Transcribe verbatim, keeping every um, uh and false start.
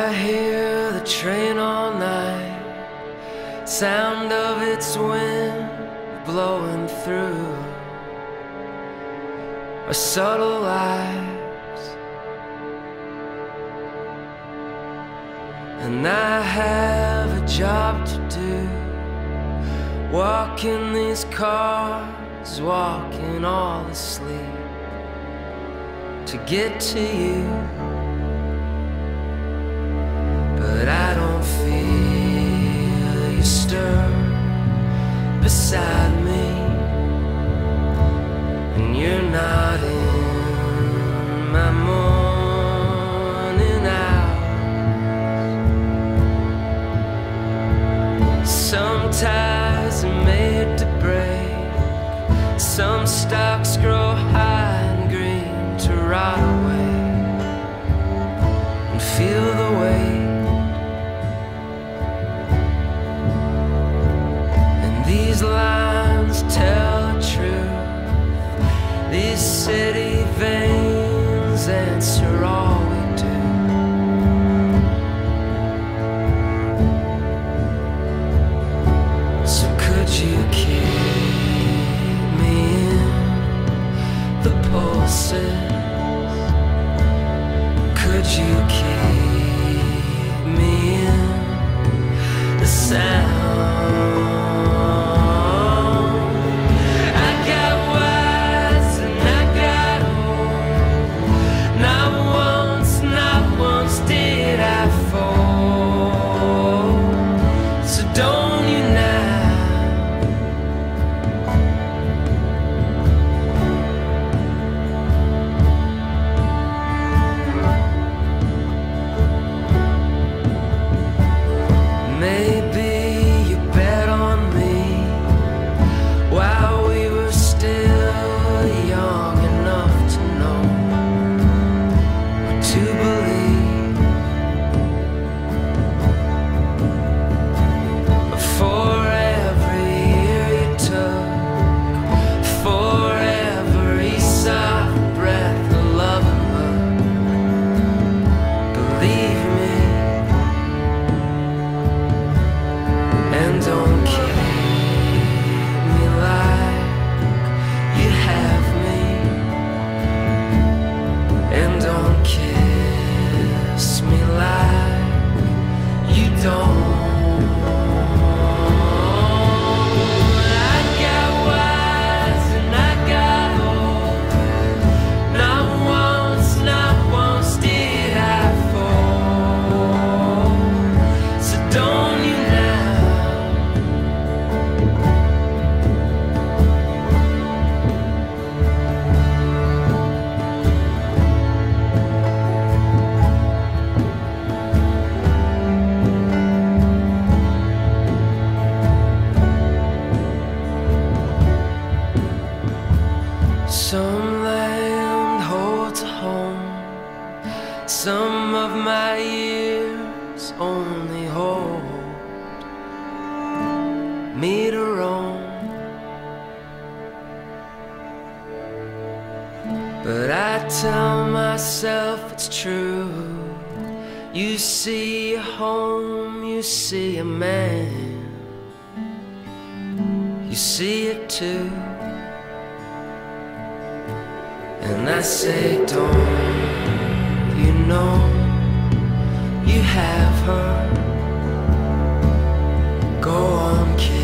I hear the train all night, sound of its wind blowing through our subtle lives. And I have a job to do, walking these cars, walking all asleep to get to you. But I don't feel you stir beside me, and you're not in my morning hours. Some ties are made to break, some stalks grow high and green to rot away and feel the weight. These lines tell the truth, these city veins answer all we do. So could you keep me in the pulses? Could you keep me in the sound? Some land holds a home, some of my years only hold me to roam. But I tell myself it's true. You see a home, you see a man, you see it too. And I say, don't you know you have her? Go on, kid.